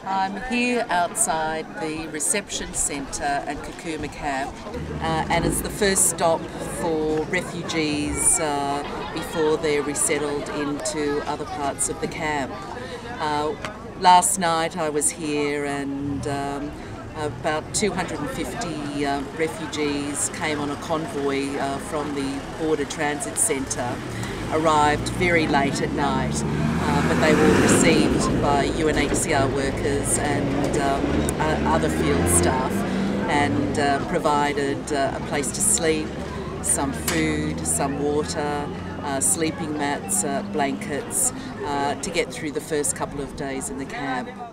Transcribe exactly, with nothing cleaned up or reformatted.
I'm here outside the reception centre at Kakuma Camp, uh, and it's the first stop for refugees uh, before they're resettled into other parts of the camp. Uh, last night I was here and um, about two hundred fifty uh, refugees came on a convoy uh, from the Border Transit Centre, arrived very late at night, uh, but they were received by U N H C R workers and um, other field staff and uh, provided uh, a place to sleep, some food, some water, uh, sleeping mats, uh, blankets, uh, to get through the first couple of days in the camp.